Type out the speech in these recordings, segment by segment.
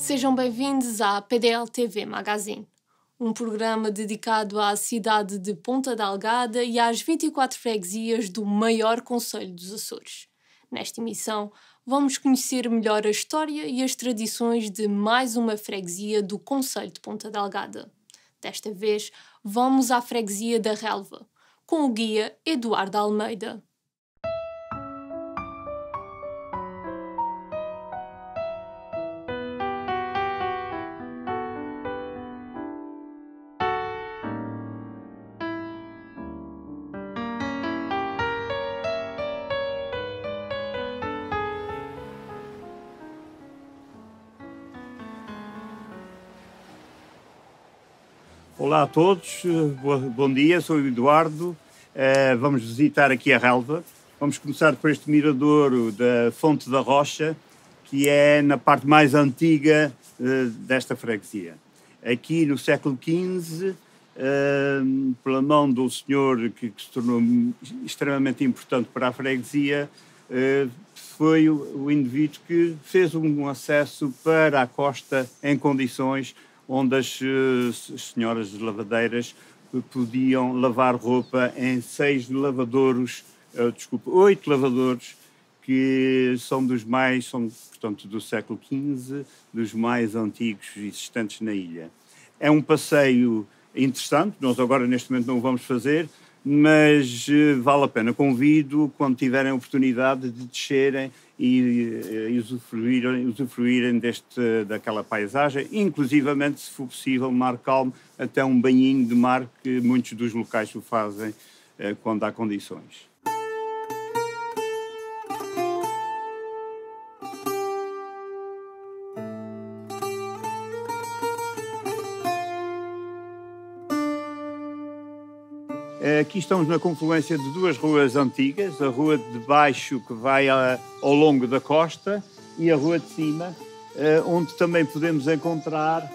Sejam bem-vindos à PDL-TV Magazine, um programa dedicado à cidade de Ponta Delgada e às 24 freguesias do maior concelho dos Açores. Nesta emissão, vamos conhecer melhor a história e as tradições de mais uma freguesia do concelho de Ponta Delgada. Desta vez, vamos à freguesia da Relva, com o guia Eduardo Almeida. Olá a todos, bom dia, sou o Eduardo. Vamos visitar aqui a Relva. Vamos começar por este miradouro da Fonte da Rocha, que é na parte mais antiga desta freguesia. Aqui no século XV, pela mão do senhor que se tornou extremamente importante para a freguesia, foi o indivíduo que fez um acesso para a costa em condições onde as senhoras lavadeiras podiam lavar roupa em 8 lavadouros, que são portanto, do século XV, dos mais antigos existentes na ilha. É um passeio interessante, nós agora neste momento não o vamos fazer, mas vale a pena. Convido, quando tiverem a oportunidade, de descerem e usufruírem daquela paisagem, inclusivamente, se for possível, mar calmo, até um banhinho de mar, que muitos dos locais o fazem quando há condições. Aqui estamos na confluência de duas ruas antigas, a rua de baixo, que vai ao longo da costa, e a rua de cima, onde também podemos encontrar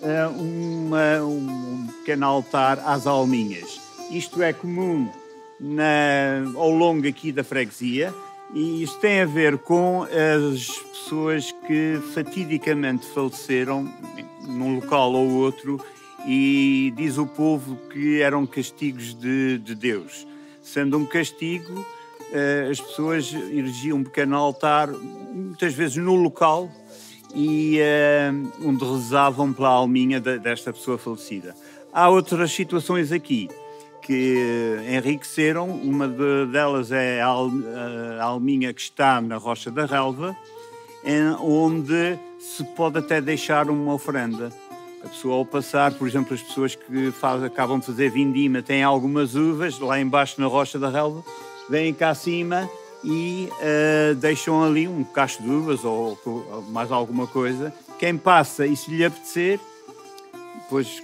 um pequeno altar às alminhas. Isto é comum ao longo aqui da freguesia, e isto tem a ver com as pessoas que fatidicamente faleceram num local ou outro, e diz o povo que eram castigos de Deus. Sendo um castigo, as pessoas erigiam um pequeno altar, muitas vezes no local, e onde rezavam pela alminha desta pessoa falecida. Há outras situações aqui que enriqueceram. Uma delas é a alminha que está na Rocha da Relva, onde se pode até deixar uma oferenda. A pessoa, ao passar, por exemplo, as pessoas que acabam de fazer vindima, têm algumas uvas lá embaixo na Rocha da Relva, vêm cá acima e deixam ali um cacho de uvas ou mais alguma coisa. Quem passa e se lhe apetecer, depois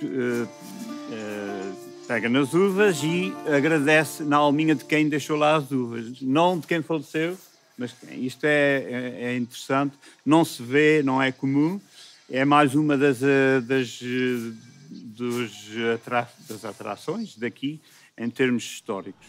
pega nas uvas e agradece na alminha de quem deixou lá as uvas. Não de quem faleceu, mas isto é interessante, não se vê, não é comum. É mais uma das atrações daqui em termos históricos.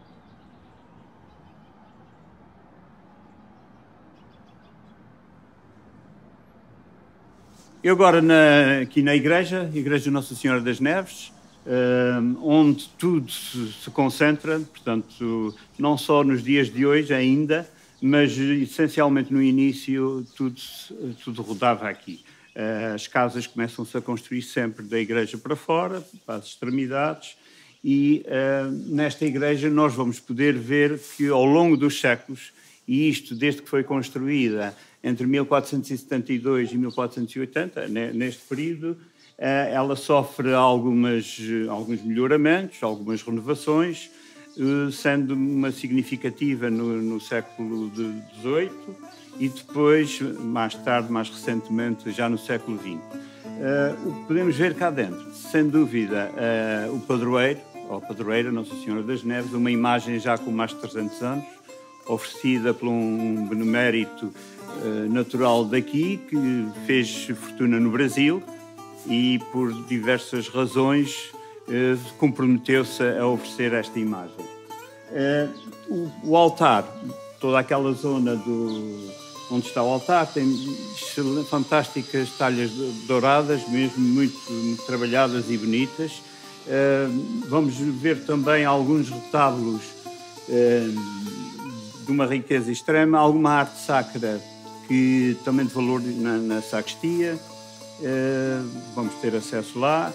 E agora aqui na Igreja Nossa Senhora das Neves, onde tudo se concentra, portanto, não só nos dias de hoje ainda, mas essencialmente no início tudo rodava aqui. As casas começam-se a construir sempre da igreja para fora, para as extremidades, e nesta igreja nós vamos poder ver que ao longo dos séculos, e isto desde que foi construída entre 1472 e 1480, neste período, ela sofre alguns melhoramentos, algumas renovações, sendo uma significativa no século XVIII e depois, mais tarde, mais recentemente, já no século XX. O que podemos ver cá dentro, sem dúvida, o padroeiro, ou padroeira, Nossa Senhora das Neves, uma imagem já com mais de 300 anos, oferecida por um benemérito natural daqui, que fez fortuna no Brasil e, por diversas razões, comprometeu-se a oferecer esta imagem. O altar, toda aquela zona onde está o altar, tem fantásticas talhas douradas, mesmo muito trabalhadas e bonitas. Vamos ver também alguns retábulos de uma riqueza extrema, alguma arte sacra que também de valor na sacristia. Vamos ter acesso lá.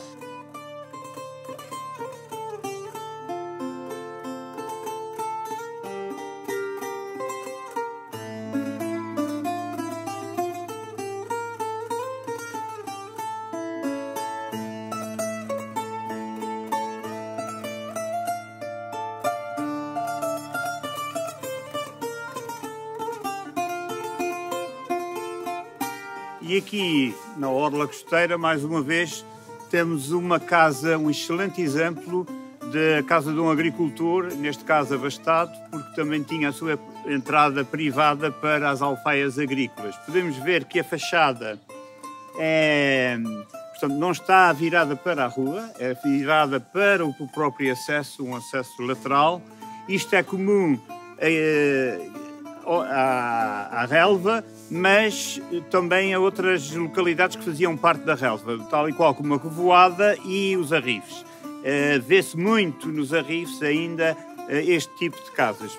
E aqui, na Orla Costeira, mais uma vez, temos uma casa, um excelente exemplo da casa de um agricultor, neste caso abastado, porque também tinha a sua entrada privada para as alfaias agrícolas. Podemos ver que a fachada portanto, não está virada para a rua, é virada para o próprio acesso, um acesso lateral. Isto é comum à relva, mas também a outras localidades que faziam parte da relva, tal e qual como a Covoada e os Arrifes. Vê-se muito nos Arrifes ainda este tipo de casas.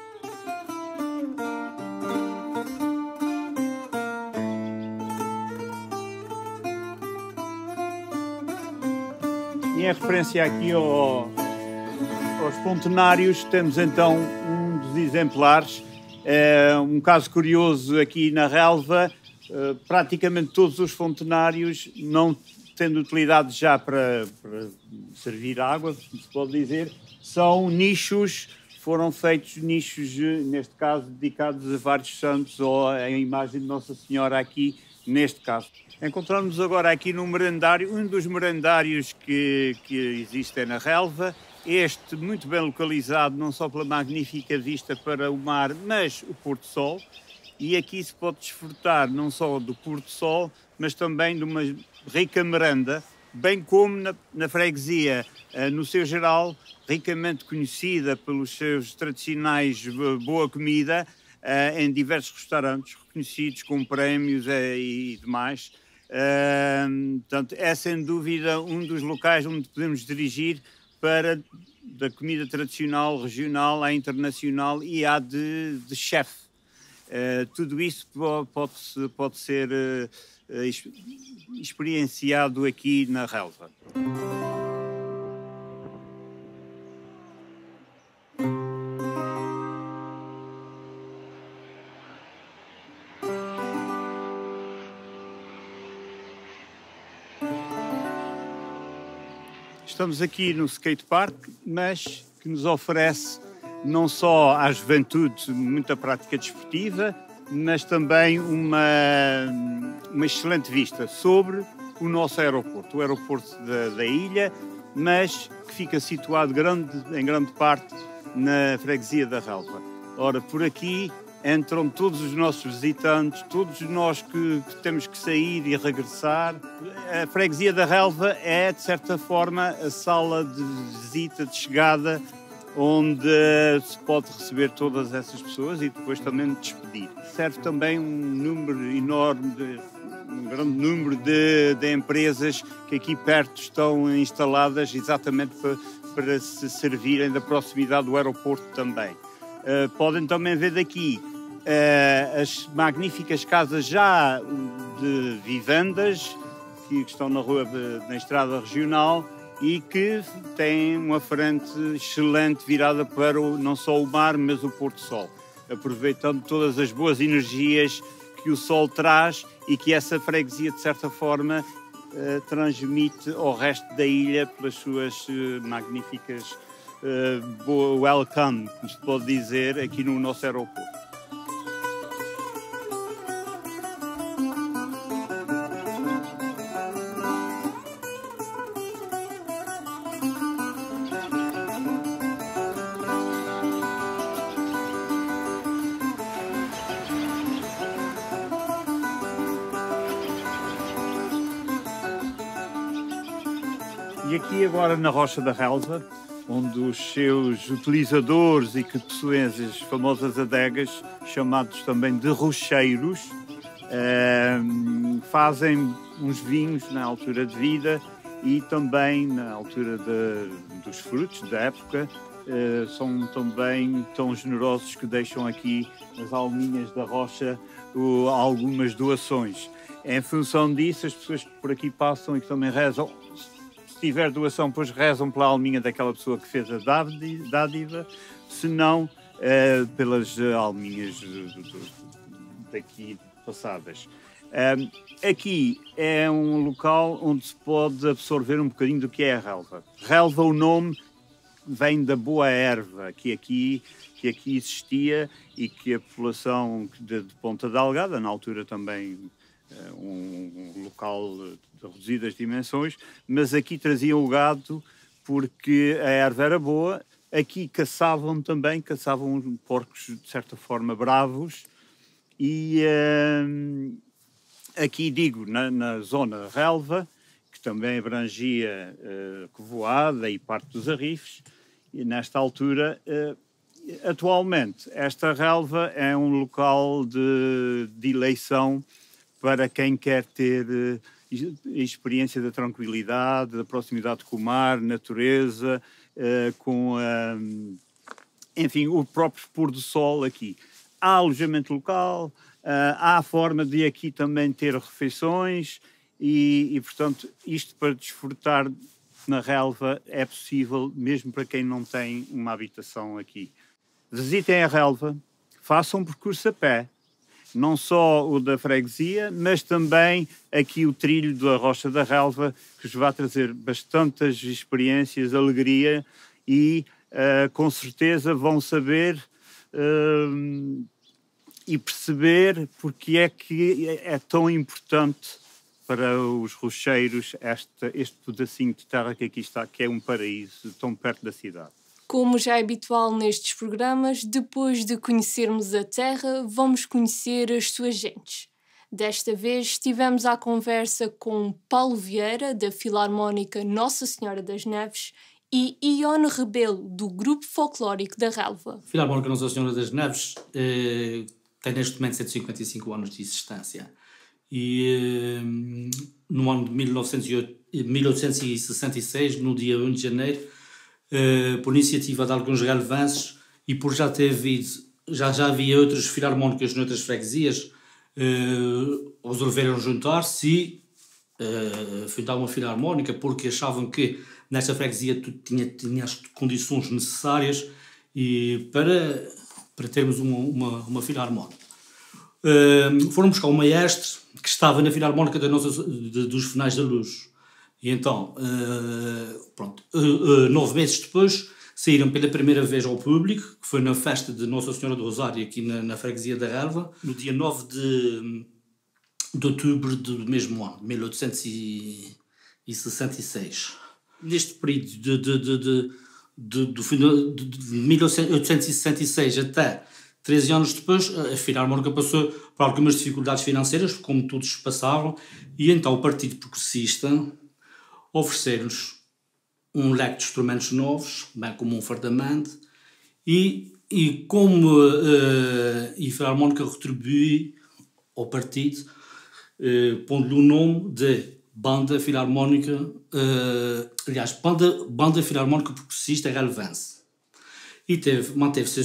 E em referência aqui aos pontenários, temos então um dos exemplares. Um caso curioso aqui na relva, praticamente todos os fontenários, não tendo utilidade já para servir água, se pode dizer, são nichos, foram feitos nichos, neste caso, dedicados a vários santos ou à imagem de Nossa Senhora aqui, neste caso. Encontramos agora aqui num merendário, um dos merendários que existem na relva. Este muito bem localizado, não só pela magnífica vista para o mar, mas o pôr-do-sol. E aqui se pode desfrutar não só do pôr-do-sol, mas também de uma rica merenda, bem como na freguesia, no seu geral, ricamente conhecida pelos seus tradicionais boa comida, em diversos restaurantes reconhecidos com prémios e demais. Portanto, é sem dúvida um dos locais onde podemos dirigir para da comida tradicional, regional, à internacional e à de chefe. Tudo isso pode ser experienciado aqui na relva. Estamos aqui no skatepark, mas que nos oferece não só à juventude muita prática desportiva, mas também uma excelente vista sobre o nosso aeroporto, o aeroporto da ilha, mas que fica situado em grande parte na freguesia da Relva. Ora, por aqui entram todos os nossos visitantes, todos nós que temos que sair e regressar. A freguesia da Relva é, de certa forma, a sala de visita, de chegada, onde se pode receber todas essas pessoas e depois também despedir. Serve também um grande número de empresas que aqui perto estão instaladas exatamente para se servirem da proximidade do aeroporto também. Podem também ver daqui as magníficas casas já de vivendas que estão na estrada regional e que têm uma frente excelente virada para não só o mar, mas o pôr-do-sol, aproveitando todas as boas energias que o sol traz e que essa freguesia, de certa forma, transmite ao resto da ilha pelas suas magníficas welcome, como se pode dizer, aqui no nosso aeroporto. E aqui agora na Rocha da Relva, onde os seus utilizadores e que possuem as famosas adegas, chamados também de rocheiros, Fazem uns vinhos na altura de vida e também na altura dos frutos da época. São também tão generosos que deixam aqui nas alminhas da rocha algumas doações. Em função disso, as pessoas que por aqui passam e que também rezam, se tiver doação, depois rezam pela alminha daquela pessoa que fez a dádiva, se não, pelas alminhas daqui passadas. Aqui é um local onde se pode absorver um bocadinho do que é a relva. Relva, o nome, vem da boa erva que aqui existia e que a população de Ponta Delgada, na altura também um local de reduzidas dimensões, mas aqui traziam o gado porque a erva era boa. Aqui caçavam porcos de certa forma bravos e aqui digo, na zona relva, que também abrangia Covoada e parte dos Arrifes, e nesta altura, atualmente, esta relva é um local de eleição para quem quer ter experiência da tranquilidade, da proximidade com o mar, natureza, enfim, o próprio pôr do sol aqui. Há alojamento local, há a forma de aqui também ter refeições e, portanto, isto para desfrutar na relva é possível mesmo para quem não tem uma habitação aqui. Visitem a relva, façam um percurso a pé, não só o da freguesia, mas também aqui o trilho da Rocha da Relva, que vos vai trazer bastantes experiências, alegria e com certeza vão saber e perceber porque é que é tão importante para os rocheiros este pedacinho de terra que aqui está, que é um paraíso tão perto da cidade. Como já é habitual nestes programas, depois de conhecermos a terra, vamos conhecer as suas gentes. Desta vez estivemos à conversa com Paulo Vieira, da Filarmónica Nossa Senhora das Neves, e Ione Rebelo, do Grupo Folclórico da Relva. A Filarmónica Nossa Senhora das Neves tem neste momento 155 anos de existência. E no ano de 1866, no dia 1 de janeiro, por iniciativa de alguns relvances e por já havia outras filarmónicas noutras freguesias, resolveram juntar-se e fundar uma filarmónica porque achavam que nesta freguesia tinha as condições necessárias para termos uma filarmónica. Foram buscar um maestro que estava na Filarmónica dos Finais da Luz. E então, 9 meses depois, saíram pela primeira vez ao público, que foi na festa de Nossa Senhora do Rosário, aqui na freguesia da Relva, no dia 9 de outubro do mesmo ano, 1866. Neste período de 1866 até 13 anos depois, a Filarmónica passou por algumas dificuldades financeiras, como todos passavam, e então o Partido Progressista oferecer-nos um leque de instrumentos novos, bem como um fardamento, e como a Filarmónica retribui ao partido, pondo-lhe o nome de Banda Filarmónica, Banda Filarmónica Progressista Relvense. E manteve-se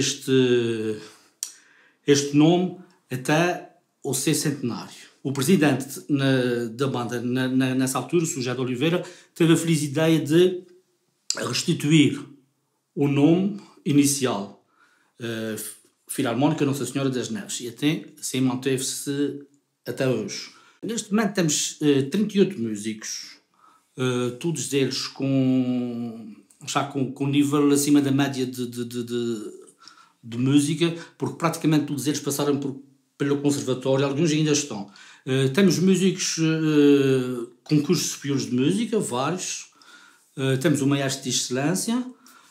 este nome até o seu centenário. O presidente da banda, nessa altura, o José de Oliveira, teve a feliz ideia de restituir o nome inicial, Filarmónica Nossa Senhora das Neves, e até assim manteve-se até hoje. Neste momento temos 38 músicos, todos eles já com nível acima da média de música, porque praticamente todos eles passaram pelo conservatório, alguns ainda estão. Temos músicos com cursos superiores de música, vários. Temos um maestro de excelência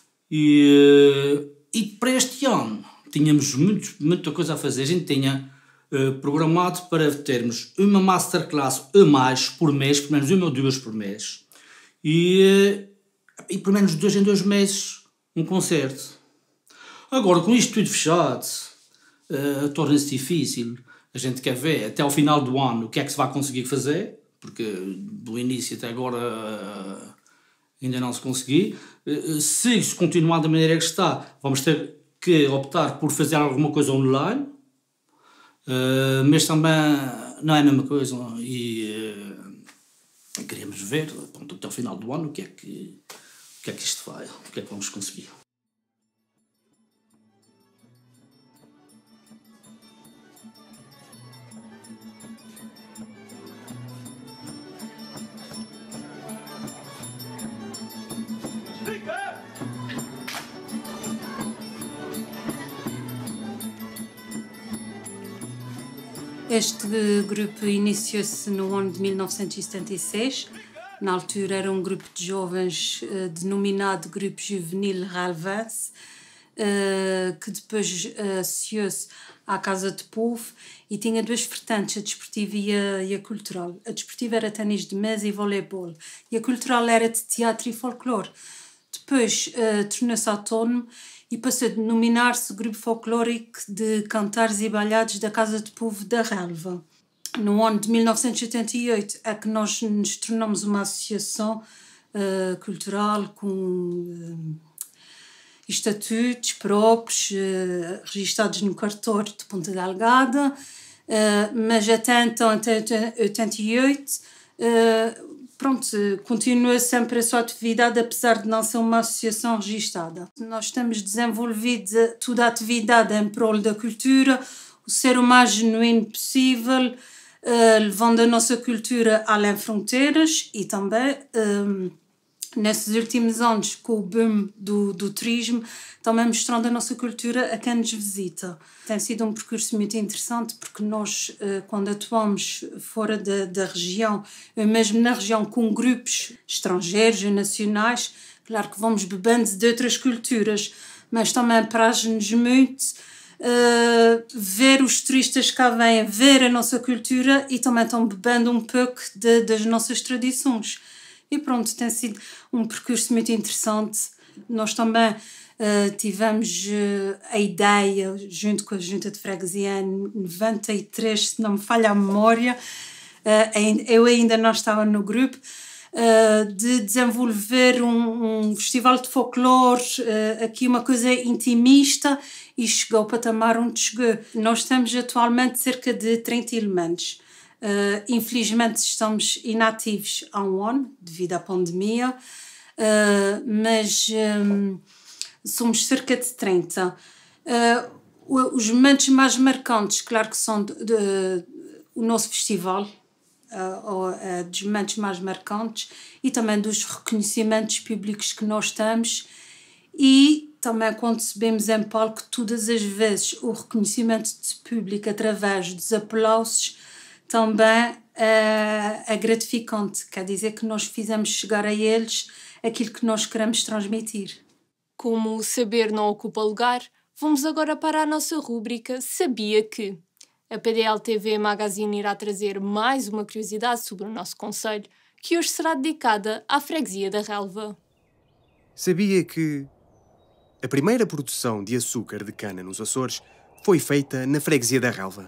e para este ano tínhamos muita coisa a fazer. A gente tinha programado para termos uma masterclass a mais por mês, pelo menos uma ou duas por mês, e pelo menos 2 em 2 meses um concerto. Agora, com isto tudo fechado, torna-se difícil. A gente quer ver até ao final do ano o que é que se vai conseguir fazer, porque do início até agora ainda não se conseguiu. Se continuar da maneira que está, vamos ter que optar por fazer alguma coisa online, mas também não é a mesma coisa e queremos ver, pronto, até ao final do ano o que é que isto vai, o que é que vamos conseguir. Este grupo iniciou-se no ano de 1976. Na altura era um grupo de jovens denominado Grupo Juvenil Ralvens, que depois associou-se à Casa de Povo e tinha duas vertentes, a desportiva e a cultural. A desportiva era ténis de mesa e voleibol, e a cultural era de teatro e folclore. Depois tornou-se autónomo e passou a denominar-se Grupo Folclórico de Cantares e Bailados da Casa de Povo da Relva. No ano de 1988 é que nós nos tornamos uma associação cultural com estatutos próprios, registados no cartório de Ponta Delgada, mas até então, até 88, continua sempre a sua atividade, apesar de não ser uma associação registada. Nós temos desenvolvido toda a atividade em prol da cultura, o ser o mais genuíno possível, levando a nossa cultura além fronteiras e também, nesses últimos anos, com o boom do turismo, também mostrando a nossa cultura a quem nos visita. Tem sido um percurso muito interessante porque nós, quando atuamos fora da região, mesmo na região com grupos estrangeiros e nacionais, claro que vamos bebendo de outras culturas, mas também praze-nos muito ver os turistas que cá vêm, ver a nossa cultura e também estão bebendo um pouco das nossas tradições. E pronto, tem sido um percurso muito interessante. Nós também tivemos a ideia, junto com a Junta de Freguesia, em 93, se não me falha a memória, eu ainda não estava no grupo, de desenvolver um festival de folclore, aqui uma coisa intimista, e chegou ao patamar onde chegou. Nós temos atualmente cerca de 30 elementos. Infelizmente estamos inativos há um ano, devido à pandemia, mas somos cerca de 30. Os momentos mais marcantes, claro que são o nosso festival, dos momentos mais marcantes e também dos reconhecimentos públicos que nós temos, e também quando subimos em palco, todas as vezes o reconhecimento de público através dos aplausos também é gratificante, quer dizer que nós fizemos chegar a eles aquilo que nós queremos transmitir. Como o saber não ocupa lugar, vamos agora para a nossa rúbrica Sabia Que? A PDL-TV Magazine irá trazer mais uma curiosidade sobre o nosso concelho, que hoje será dedicada à freguesia da Relva. Sabia que a primeira produção de açúcar de cana nos Açores foi feita na freguesia da Relva?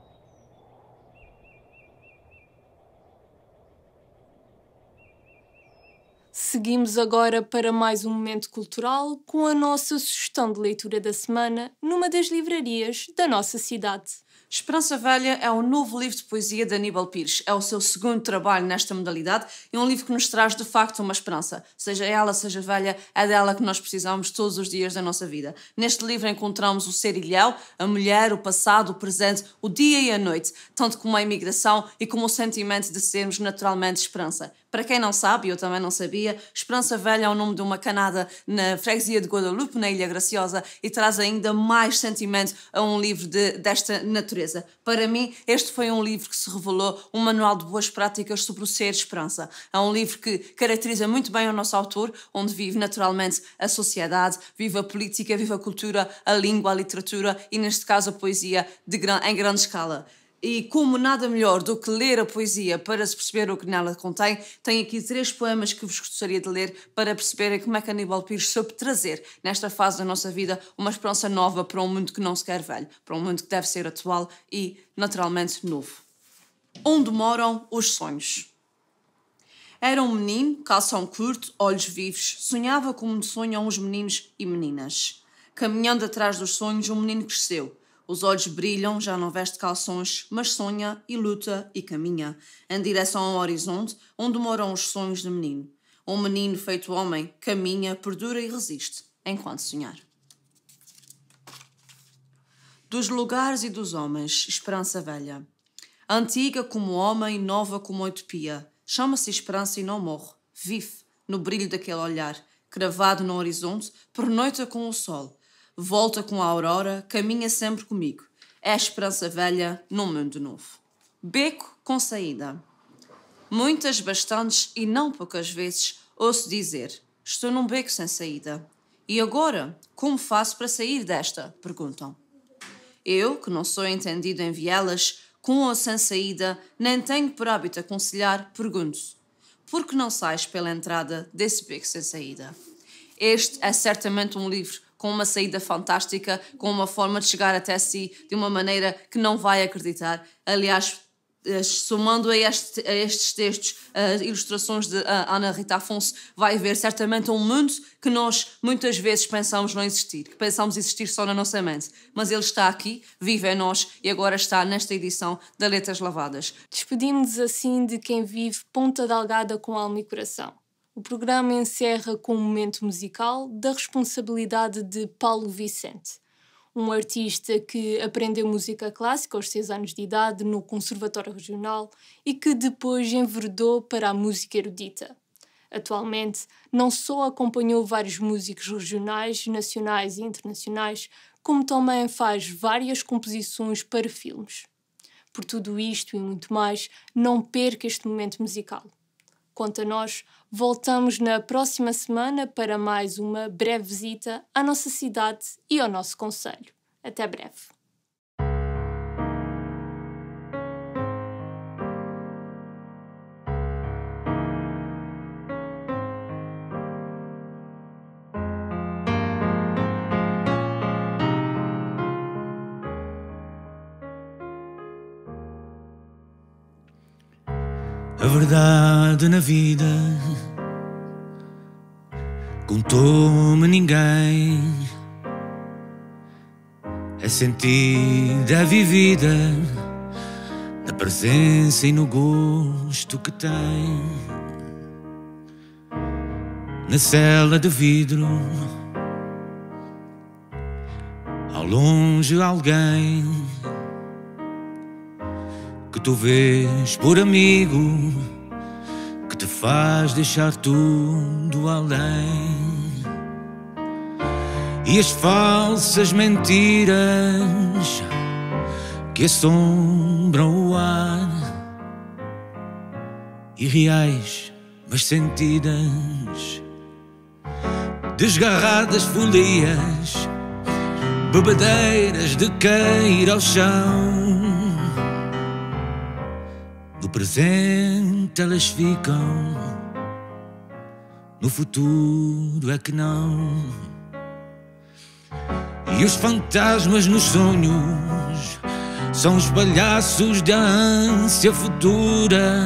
Seguimos agora para mais um momento cultural com a nossa sugestão de leitura da semana numa das livrarias da nossa cidade. Esperança Velha é um novo livro de poesia de Aníbal Pires. É o seu segundo trabalho nesta modalidade e um livro que nos traz de facto uma esperança. Seja ela, seja velha, é dela que nós precisamos todos os dias da nossa vida. Neste livro encontramos o ser ilhéu, a mulher, o passado, o presente, o dia e a noite, tanto como a imigração e como o sentimento de sermos naturalmente esperança. Para quem não sabe, eu também não sabia, Esperança Velha é o nome de uma canada na freguesia de Guadalupe, na Ilha Graciosa, e traz ainda mais sentimento a um livro desta natureza. Para mim, este foi um livro que se revelou um manual de boas práticas sobre o ser esperança. É um livro que caracteriza muito bem o nosso autor, onde vive naturalmente a sociedade, vive a política, vive a cultura, a língua, a literatura e, neste caso, a poesia em grande escala. E como nada melhor do que ler a poesia para se perceber o que nela contém, tenho aqui 3 poemas que vos gostaria de ler para perceberem como é que Aníbal Pires soube trazer, nesta fase da nossa vida, uma esperança nova para um mundo que não se quer velho, para um mundo que deve ser atual e, naturalmente, novo. Onde moram os sonhos? Era um menino, calção curto, olhos vivos, sonhava como sonham os meninos e meninas. Caminhando atrás dos sonhos, um menino cresceu. Os olhos brilham, já não veste calções, mas sonha e luta e caminha, em direção ao horizonte, onde moram os sonhos do menino. Um menino feito homem, caminha, perdura e resiste, enquanto sonhar. Dos lugares e dos homens, esperança velha. Antiga como homem, nova como a utopia. Chama-se esperança e não morre. Vive no brilho daquele olhar, cravado no horizonte, pernoita com o sol. Volta com a aurora, caminha sempre comigo. É a esperança velha num mundo novo. Beco com saída. Muitas, bastantes e não poucas vezes ouço dizer: estou num beco sem saída. E agora, como faço para sair desta? Perguntam. Eu, que não sou entendido em vielas, com ou sem saída, nem tenho por hábito aconselhar, pergunto: por que não sais pela entrada desse beco sem saída? Este é certamente um livro com uma saída fantástica, com uma forma de chegar até si de uma maneira que não vai acreditar. Aliás, somando a estes textos, ilustrações de Ana Rita Afonso, vai ver certamente um mundo que nós muitas vezes pensamos não existir, que pensamos existir só na nossa mente. Mas ele está aqui, vive em nós e agora está nesta edição da Letras Lavadas. Despedimos-nos assim de quem vive Ponta Delgada com alma e coração. O programa encerra com um momento musical da responsabilidade de Paulo Vicente, um artista que aprendeu música clássica aos 6 anos de idade no Conservatório Regional e que depois enveredou para a música erudita. Atualmente, não só acompanhou vários músicos regionais, nacionais e internacionais, como também faz várias composições para filmes. Por tudo isto e muito mais, não perca este momento musical. Quanto a nós, voltamos na próxima semana para mais uma breve visita à nossa cidade e ao nosso concelho. Até breve. A verdade na vida contou-me ninguém, é sentida, é vivida na presença e no gosto que tem. Na cela de vidro, ao longe alguém que tu vês por amigo, que te faz deixar tudo além. E as falsas mentiras que assombram o ar, irreais mas sentidas, desgarradas folias, bebedeiras de cair ao chão. No presente elas ficam, no futuro é que não. E os fantasmas nos sonhos são os palhaços da ânsia futura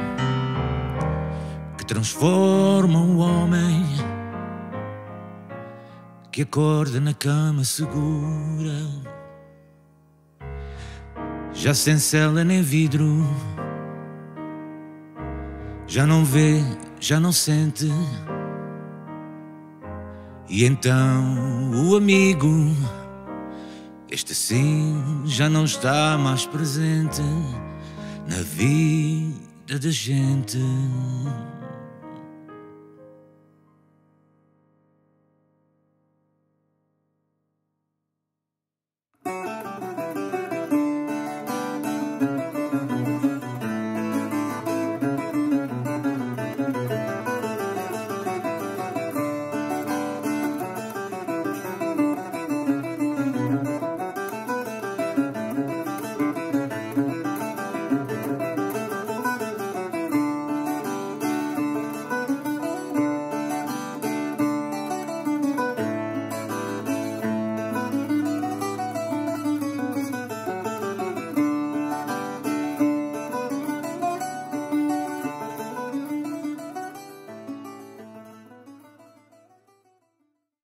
que transformam o homem que acorda na cama segura, já sem cela nem vidro. Já não vê, já não sente. E então o amigo, este sim já não está mais presente na vida da gente.